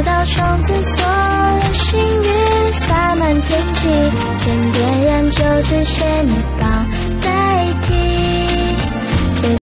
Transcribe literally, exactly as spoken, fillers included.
到双子座，流星雨洒满天际，先点燃九支仙